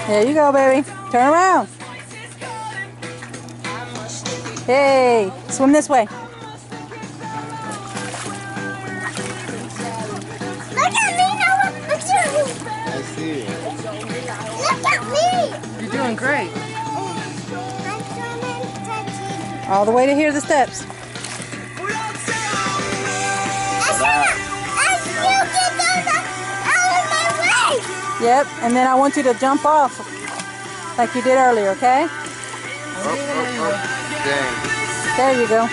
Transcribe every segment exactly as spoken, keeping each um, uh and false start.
There you go, baby. Turn around. Hey, swim this way. Look at me, Noah. Look at me. I see it. Look at me. You're doing great. All the way to here, the steps. I can't. I still get those out of my way. Yep, and then I want you to jump off like you did earlier, okay? Up, up, up. Dang. There you go.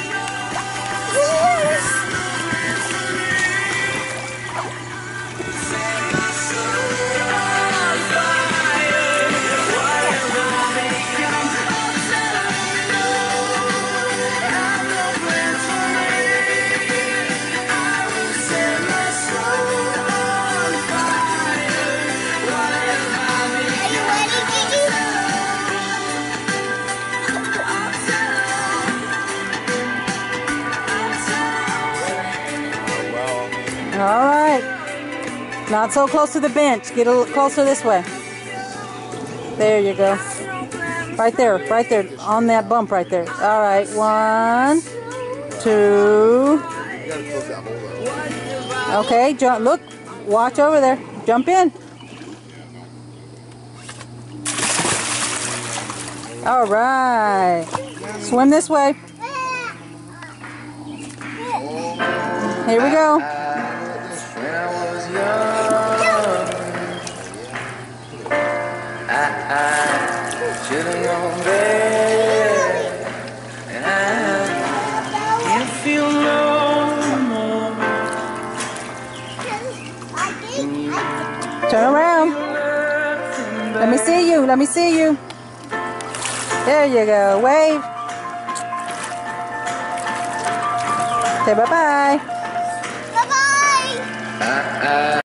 All right. Not so close to the bench. Get a little closer this way. There you go. Right there. Right there. On that bump right there. All right. One, two. Okay. Jump. Look. Watch over there. Jump in. All right. Swim this way. Here we go. When I was young, I, I should have known better, and I can't feel no more. Turn around. Let me see you. Let me see you. There you go. Wave. Say bye-bye. Bye-bye. I, I